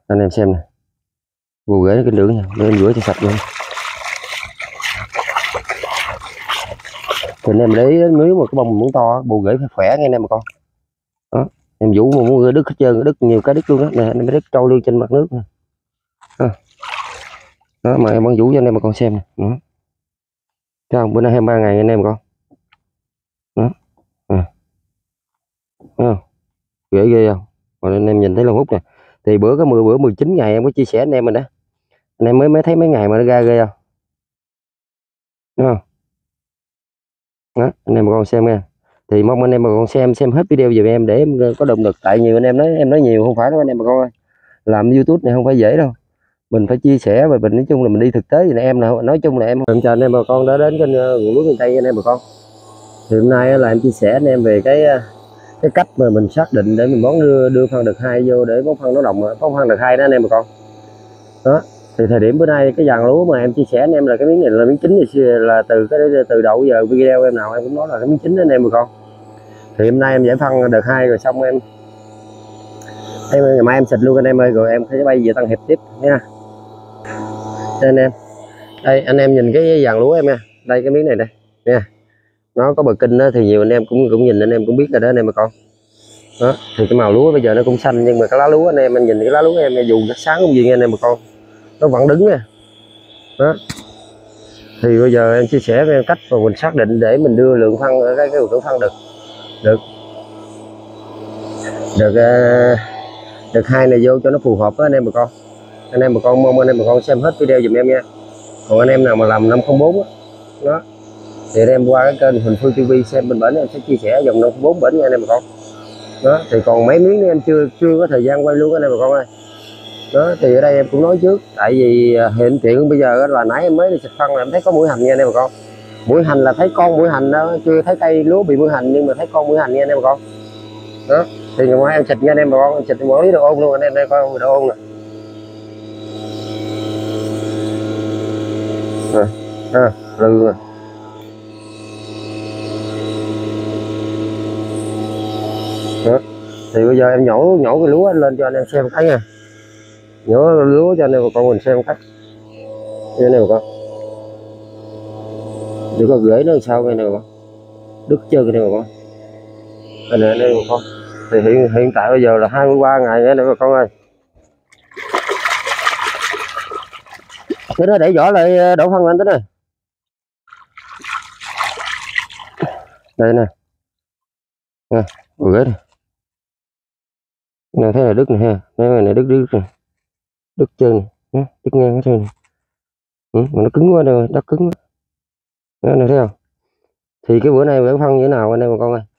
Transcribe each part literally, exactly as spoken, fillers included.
Anh em xem nè, bù rễ cái đường nha, để em rửa cho sạch luôn. Thì anh em để ý nếu mà cái bông muốn to, bù rễ phải khỏe nghe anh em bà con. Đó, em vũ mà muốn đứt hết trơn, đứt nhiều cái đứt luôn đó nè, anh em đứt trôi luôn trên mặt nước nè. Đó. Đó mà em vẫn vũ cho anh em bà con xem nè. Đó. Thấy không, bữa nay hai mươi ba ngày anh em bà con. Đó. À. Thấy không? Ghê ghê không? Còn anh em nhìn thấy lông hút nè. Thì bữa có mười bữa mười chín ngày em có chia sẻ anh em mình đó. Anh em mới mới thấy mấy ngày mà nó ra ghê không? Đúng không? Đó, anh em bà con xem nha. Thì mong anh em bà con xem xem hết video giùm em để em có động lực, tại nhiều anh em nói em nói nhiều không phải đâu anh em bà con ơi. Làm YouTube này không phải dễ đâu. Mình phải chia sẻ và mình nói chung là mình đi thực tế thì em là nói chung là em em chào anh em bà con đã đến kênh Nguồn Lúa Miền Tây anh em bà con. Thì hôm nay là em chia sẻ anh em về cái cái cách mà mình xác định để mình bón đưa đưa phân đợt hai vô để bón phân nó đồng bón phân đợt hai đó anh em bà con. Đó thì thời điểm bữa nay cái dàn lúa mà em chia sẻ anh em là cái miếng này là miếng chính, là từ cái từ đầu giờ video em nào em cũng nói là cái miếng chính đó anh em bà con. Thì hôm nay em giải phân đợt hai rồi xong em em ngày mai em xịt luôn anh em ơi, rồi em sẽ bay về Tân Hiệp tiếp nha. Đây anh em, đây anh em nhìn cái dàn lúa em nha, đây cái miếng này đây nha, nó có bờ kinh đó, thì nhiều anh em cũng cũng nhìn anh em cũng biết rồi đó anh em bà con. Đó thì cái màu lúa bây giờ nó cũng xanh, nhưng mà cái lá lúa anh em anh nhìn cái lá lúa em dù nó sáng không gì nghe anh em bà con, nó vẫn đứng nha. Đó thì bây giờ em chia sẻ với em cách mà mình xác định để mình đưa lượng phân ở cái cái lượng phân được được được uh, được hai này vô cho nó phù hợp với anh em bà con. Anh em bà con mong anh em bà con xem hết video giùm em nha. Còn anh em nào mà làm năm không bốn đó, đó thì anh em qua cái kênh Huỳnh Phương ti vi xem bên bển em sẽ chia sẻ dòng năm không bốn bển nha anh em bà con. Đó thì còn mấy miếng em chưa chưa có thời gian quay luôn anh em bà con ơi. Đó thì ở đây em cũng nói trước, tại vì hiện tiện bây giờ là nãy em mới đi xịt phân là em thấy có mũi hành nha anh em bà con. Mũi hành là thấy con mũi hành đó, chưa thấy cây lúa bị mũi hành nhưng mà thấy con mũi hành nha anh em bà con. Đó thì ngày mai em xịt nha anh em bà con, em xịt quản lý độ ôn luôn anh em, đây coi độ ôn nè. À, à, lừ rồi. Đó thì bây giờ em nhổ nhổ cái lúa lên cho anh em xem thấy nha, nhổ lúa cho anh em bà con mình xem cách như thế này bà con. Để có gửi nó sao cái này bà con, đứt chân cái này bà con. Anh này đây bà con. Thì hiện hiện tại bây giờ là hai mươi ba ngày nữa bà con ơi. Cái đó để vỏ lại đổ phân anh tính này. Đây nè. Nè, gửi này. Này thế là đứt này ha, cái này đứt đứt này. Đứt chân này, đứt ngang cái chân này. Ừ, mà nó cứng quá rồi, đất cứng quá. Đó, này thấy không? Thì cái bữa nay bẻ phân như thế nào anh em bà con ơi.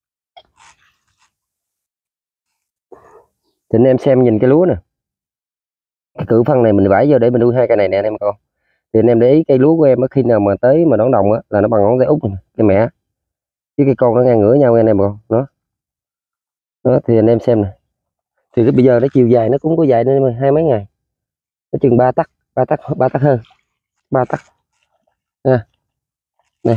Thì anh em xem nhìn cái lúa nè. Cái cử phân này mình vải vô để mình nuôi hai cây này nè anh em bà con. Thì anh em để ý cây lúa của em khi nào mà tới mà đón đồng á là nó bằng ngón tay út này, cái mẹ. Chứ cái con nó ngang ngửa nhau anh em bà con. Đó. Đó thì anh em xem nè. Thì cái bây giờ nó chiều dài nó cũng có dài nên hai mấy ngày. Nó chừng ba tấc, ba tấc, ba tấc hơn. ba tấc. Nha. Đây.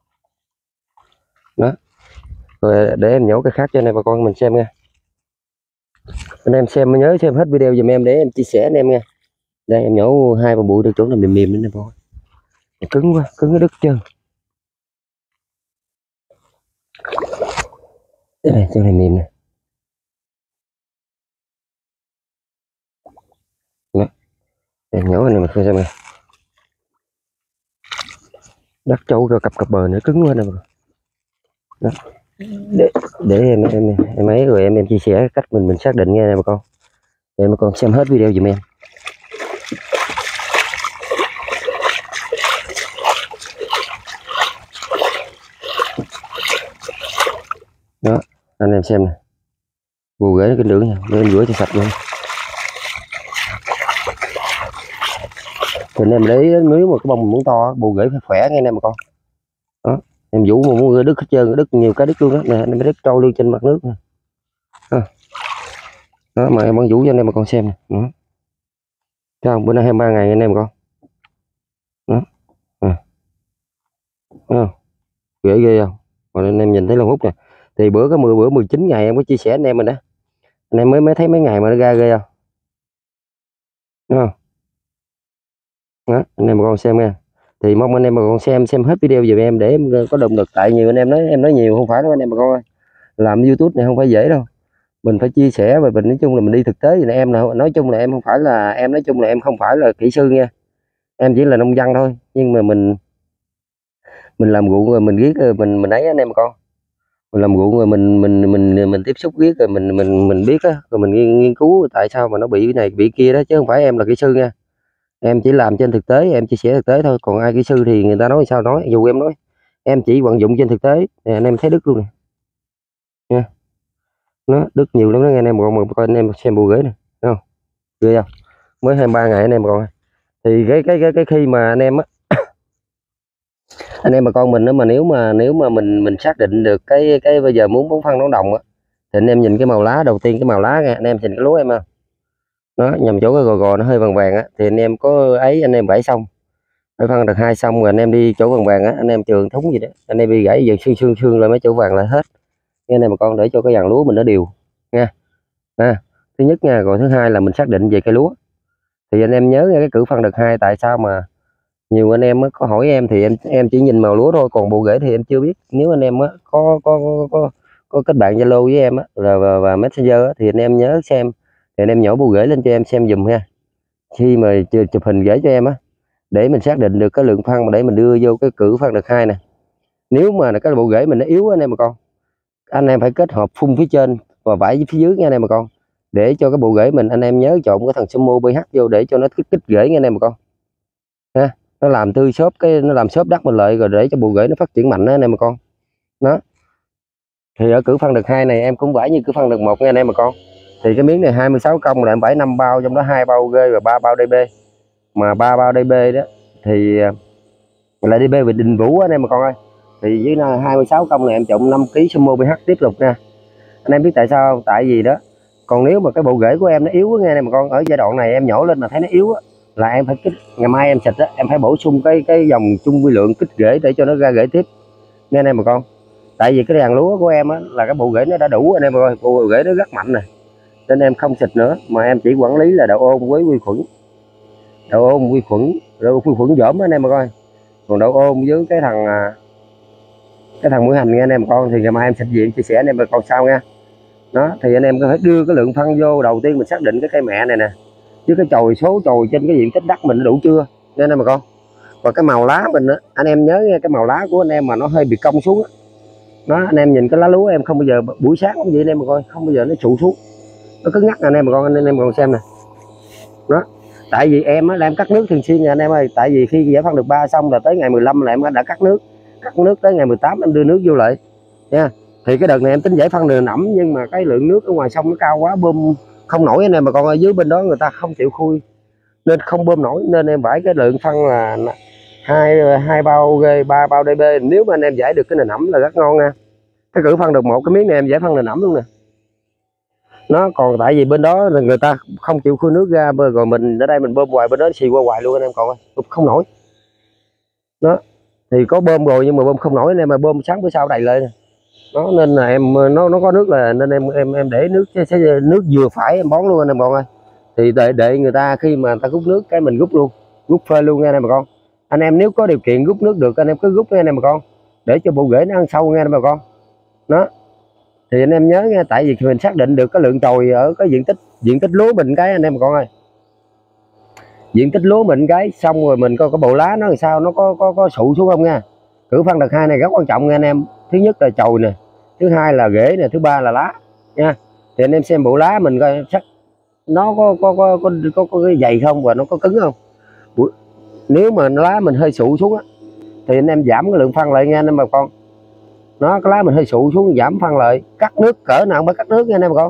Đó. Rồi để em nhổ cái khác cho anh em bà con mình xem nha. Anh em xem nhớ xem hết video giùm em để em chia sẻ anh em nha. Đây em nhổ hai ba bụi được chỗ là mềm mềm nữa nè bà. Cứng quá, cứng cái đứt chân. Đây chỗ này mềm nè. Đó. Em nhổ này mà không xem nè. Đất trâu rồi cặp cặp bờ nữa cứng quá nè bà. Đó. Để để em em em ấy rồi em em chia sẻ cách mình mình xác định nha bà con. Để bà con xem hết video giùm em. Đó, anh em xem nè. Bù rễ cái đường nha, để em rửa cho sạch luôn. Thì anh em để ý nếu mà cái bông muốn to, bù rễ phải khỏe nghe anh em bà con. Đó, em vũ mà muốn đứt hết trơn, đứt nhiều cái đứt luôn đó nè, anh em đứt trôi luôn trên mặt nước nè. Đó. Đó mà em vẫn vũ cho anh em bà con xem nè. Đó. Thấy không, bữa nay hai mươi ba ngày anh em bà con. Đó. À. Đó. Ghê ghê không? Còn anh em nhìn thấy lông hút nè. Thì bữa có mười bữa mười chín ngày em có chia sẻ anh em mình đó. Anh em mới mới thấy mấy ngày mà nó ra ghê không? đúng không? Đó, anh em bà con xem nha. Thì mong anh em bà con xem xem hết video giùm em để em có động lực, tại nhiều anh em nói em nói nhiều không phải đâu anh em bà con ơi. Làm YouTube này không phải dễ đâu, mình phải chia sẻ và mình nói chung là mình đi thực tế gì nè em, nào nói chung là em không phải là em nói chung là em không phải là kỹ sư nha, em chỉ là nông dân thôi, nhưng mà mình mình làm ruộng rồi mình biết rồi mình mình ấy anh em bà con, mình làm ruộng rồi mình mình mình mình tiếp xúc biết rồi mình mình mình biết á, rồi mình nghiên, nghiên cứu tại sao mà nó bị cái này bị kia đó, chứ không phải em là kỹ sư nha. Em chỉ làm trên thực tế, em chia sẻ thực tế thôi, còn ai kỹ sư thì người ta nói sao nói, dù em nói em chỉ vận dụng trên thực tế nè, anh em thấy đứt luôn nè nha, nó đứt nhiều lắm đó nghe anh em, còn mà coi anh em xem bộ rễ này thấy không, ghê không, mới hai ba ngày anh em còn. Thì cái cái cái cái khi mà anh em á anh em bà con mình đó, mà nếu mà nếu mà mình mình xác định được cái cái bây giờ muốn bón phân bón đồng á, thì anh em nhìn cái màu lá đầu tiên, cái màu lá nha anh em, nhìn cái lúa em ha, nó nhằm chỗ cái gò gò nó hơi vàng vàng á, thì anh em có ấy anh em vải xong phải phân được hai xong rồi anh em đi chỗ vàng vàng á, anh em trường thúng gì đó anh em đi gãy giờ xương xương xương lên mấy chỗ vàng lại hết nghe anh em bà con, để cho cái dàn lúa mình nó đều nha. À, thứ nhất nha, rồi thứ hai là mình xác định về cây lúa, thì anh em nhớ cái cử phân đợt hai, tại sao mà nhiều anh em có hỏi em thì em em chỉ nhìn màu lúa thôi, còn bộ rễ thì em chưa biết. Nếu anh em á có có có có, có kết bạn Zalo với em á là và, và Messenger á, thì anh em nhớ xem, thì anh em nhỏ bộ rễ lên cho em xem dùm ha, khi mà chụp hình gửi cho em á, để mình xác định được cái lượng phân mà để mình đưa vô cái cử phân đợt hai nè. Nếu mà cái bộ rễ mình nó yếu anh em mà con, anh em phải kết hợp phun phía trên và vải phía dưới nha anh em mà con, để cho cái bộ rễ mình anh em nhớ trộn cái thằng Sumo pê hát vô để cho nó kích kích rễ nha anh em mà con ha, nó làm tươi xốp, cái nó làm xốp đắt mình lợi, rồi để cho bộ rễ nó phát triển mạnh đó anh em mà con. Đó thì ở cử phân đợt hai này em cũng vải như cử phân đợt một nha anh em mà con, thì cái miếng này hai mươi sáu công là em vải năm bao, trong đó hai bao G và ba bao đê bê, mà ba bao đê bê đó thì là đê bê về Đình Vũ anh em mà con ơi, thì với hai mươi sáu công này em trộn năm ký Sumo pê hát tiếp tục nha. Anh em biết tại sao không? Tại vì đó, còn nếu mà cái bộ rễ của em nó yếu quá nghe anh em mà con, ở giai đoạn này em nhổ lên mà thấy nó yếu á, là em phải kích, ngày mai em xịt á em phải bổ sung cái cái dòng chung vi lượng kích rễ để cho nó ra rễ tiếp nghe anh em mà con. Tại vì cái đàn lúa của em á là cái bộ rễ nó đã đủ anh em mà coi, bộ rễ nó rất mạnh này, nên em không xịt nữa, mà em chỉ quản lý là độ ôn với vi khuẩn, độ ôn vi khuẩn độ vi khuẩn dởm anh em mà coi, còn độ ôn với cái thằng cái thằng mũi hành nghe anh em con, thì ngày mai em xịt gì em chia sẻ anh em mà còn sao nha. Đó thì anh em có thể đưa cái lượng phân vô, đầu tiên mình xác định cái cây mẹ này nè, chứ cái chồi số chồi trên cái diện tích đất mình đủ chưa nên em mà con. Và cái màu lá mình á, anh em nhớ nghe, cái màu lá của anh em mà nó hơi bị cong xuống á, nó anh em nhìn cái lá lúa em không bao giờ buổi sáng không vậy anh em mà coi, không bao giờ nó trụ xuống, nó cứng ngắc anh em mà con, anh em còn xem nè. Đó tại vì em á là em cắt nước thường xuyên nha anh em ơi, tại vì khi giải phân được ba xong là tới ngày mười lăm là em đã cắt nước, cắt nước tới ngày mười tám em đưa nước vô lại nha. Thì cái đợt này em tính giải phân đường ẩm, nhưng mà cái lượng nước ở ngoài sông nó cao quá, bơm không nổi anh em mà con ơi, dưới bên đó người ta không chịu khui nên không bơm nổi, nên em phải cái lượng phân là hai hai bao ba bao đê bê. Nếu mà anh em giải được cái nền ẩm là rất ngon nha, cái cử phân được một cái miếng này em giải phân nền ẩm luôn nè. Nó còn tại vì bên đó là người ta không chịu khui nước ra, rồi mình ở đây mình bơm hoài, bên đó xì qua hoài luôn anh em còn ơi, không nổi. Đó thì có bơm rồi nhưng mà bơm không nổi anh em, mà bơm sáng bữa sau đầy lên. Đó nên là em nó nó có nước là nên em em em để nước nước vừa phải em bón luôn anh em con ơi. Thì để để người ta khi mà người ta rút nước cái mình rút luôn, rút phơi luôn nha anh em bà con. Anh em nếu có điều kiện rút nước được anh em cứ rút nha anh em bà con, để cho bộ rễ nó ăn sâu nha anh em bà con. Đó thì anh em nhớ nha, tại vì mình xác định được cái lượng chồi ở cái diện tích diện tích lúa mình cái anh em bà con ơi, diện tích lúa mình cái xong rồi mình coi cái bộ lá nó làm sao, nó có có có sụ xuống không nha. Cử phân đợt hai này rất quan trọng nha anh em, thứ nhất là chồi nè, thứ hai là rễ nè, thứ ba là lá nha. Thì anh em xem bộ lá mình coi chắc nó có có có có có, có cái dày không và nó có cứng không. Nếu mà lá mình hơi sụ xuống á thì anh em giảm cái lượng phân lại nha anh em bà con. Nó cái lá mình hơi sụ xuống giảm phân lại, cắt nước cỡ nào mới cắt nước nha anh em bà con.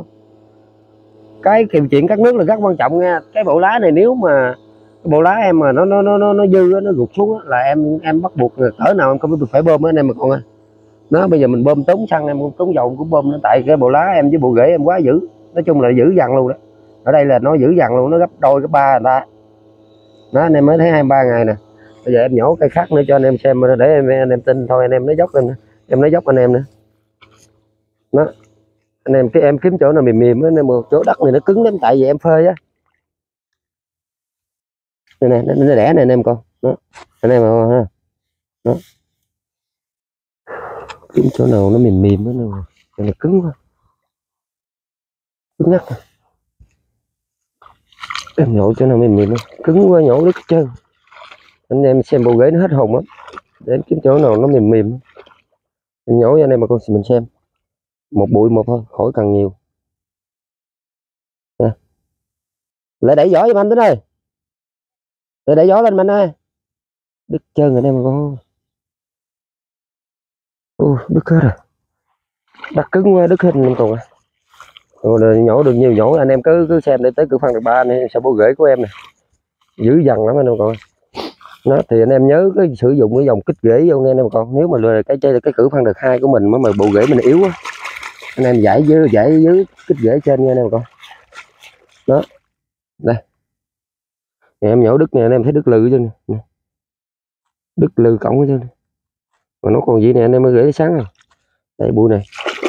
Cái kiềm chuyện cắt nước là rất quan trọng nha. Cái bộ lá này nếu mà cái bộ lá em mà nó nó nó nó dư nó gục xuống là em em bắt buộc cỡ nào em không phải bơm anh em mà con ơi. Nó bây giờ mình bơm tốn xăng em tốn dầu cũng bơm nó, tại cái bộ lá em với bộ rễ em quá dữ, nói chung là dữ dằn luôn đó. Ở đây là nó dữ dằn luôn, nó gấp đôi gấp ba người ta. Đó anh em mới thấy hai ba ngày nè. Bây giờ em nhổ cây khác nữa cho anh em xem để em anh em tin thôi, anh em nói dốc em em nói dốc anh em nữa. Đó anh em cái em kiếm chỗ nào mềm mềm á, một chỗ đất này nó cứng lắm tại vì em phơi á. Đây nè, nó, nó đẻ này anh em con đó, anh em mà ha đó, kiếm chỗ nào nó mềm mềm đó nè, đây là cứng quá, cứng nhắc em nhổ chỗ nào mềm mềm đó. Cứng quá nhổ đứt chân. Anh em xem bộ ghế nó hết hồn á, để em kiếm chỗ nào nó mềm mềm em nhổ cho anh em mà con mình xem, một bụi một thôi, khỏi cần nhiều nè. Lại đẩy giỏ giùm anh Tính ơi, lại đẩy giỏ lên anh ơi, đứt chân anh em mà con. Ô, đứt hết rồi, đặt cứng quá đứt hết anh còn à. Rồi nhổ được nhiều nhổ, anh em cứ cứ xem để tới cửa phân được ba này sao bộ rễ của em này dữ dằn lắm anh em còn. Nó thì anh em nhớ cái sử dụng cái dòng kích rễ vô nghe anh em còn, nếu mà lừa cái chơi cái cử phân được hai của mình mà mà bộ rễ mình yếu á, anh em giải dưới giải dưới kích rễ trên nha anh em con. Đó đây thì em nhổ đứt này, anh em thấy đứt lư chứ nè, đứt lư cổng chứ mà nó còn gì nè anh em mới gửi sáng rồi. Đây bụi này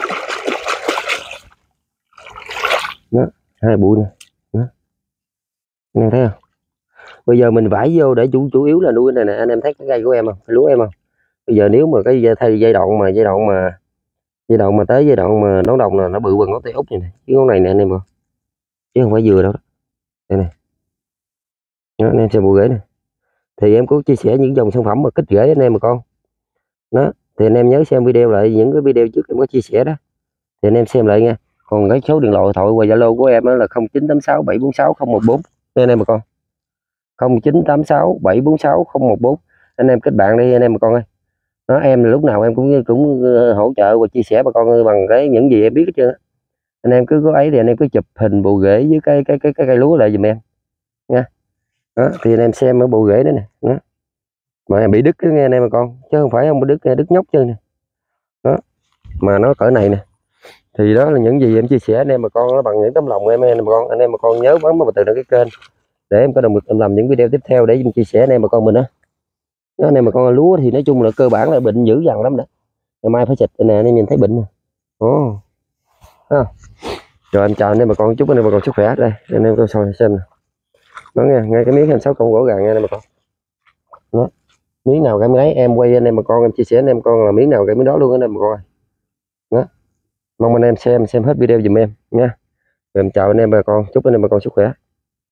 đó, hai bụi này đó. Anh em thấy không, bây giờ mình vải vô để chủ chủ yếu là nuôi này nè, anh em thấy cái cây của em không, cái lúa em không. Bây giờ nếu mà cái thay giai đoạn mà giai đoạn mà giai đoạn mà tới giai đoạn mà nấu đồng là nó bự bằng ngón tay út này, này. Cái ngón này nè anh em không, chứ không phải dừa đâu đó. Đây này đó, anh em xem bộ rễ này thì em có chia sẻ những dòng sản phẩm mà kích rễ anh em mà con đó, thì anh em nhớ xem video lại những cái video trước em có chia sẻ đó thì anh em xem lại nha. Còn cái số điện thoại thoại qua Zalo của em đó là không chín tám sáu bảy bốn sáu không một bốn anh em mà con, không chín tám sáu bảy bốn sáu không một bốn. Anh em kết bạn đi anh em mà con ơi. Đó, em lúc nào em cũng cũng hỗ trợ và chia sẻ bà con bằng cái những gì em biết hết trơn. Anh em cứ có ấy thì anh em cứ chụp hình bộ rễ với cái cái cái cái cây lúa lại giùm em nha. Đó, thì anh em xem ở bộ rễ đó nè đó. Mà em bị đứt nghe anh em mà con, chứ không phải không bị đứt, đứt nhóc chân nè đó, mà nó cỡ này nè. Thì đó là những gì em chia sẻ anh em mà con, nó bằng những tấm lòng em anh em mà con. Anh em mà con nhớ bấm vào từ cái kênh để em có động lực em làm những video tiếp theo để em chia sẻ anh em mà con mình á. Đó, anh em mà con lúa thì nói chung là cơ bản là bệnh dữ dằn lắm đó, ngày mai phải xịt nè, anh em nhìn thấy bệnh nè. Ồ à. Rồi anh chào anh em mà con, chúc anh em mà con sức khỏe. Đây anh em coi soi xem nè, nó nghe ngay cái miếng hai sáu con gỗ gà nghe anh em mà con. Đó, miếng nào cái mấy em quay anh em mà con, em chia sẻ anh em con là miếng nào cái miếng đó luôn anh em mà con. Đó, mong anh em xem xem hết video giùm em nha. Rồi em chào anh em bà con, chúc anh em bà con sức khỏe.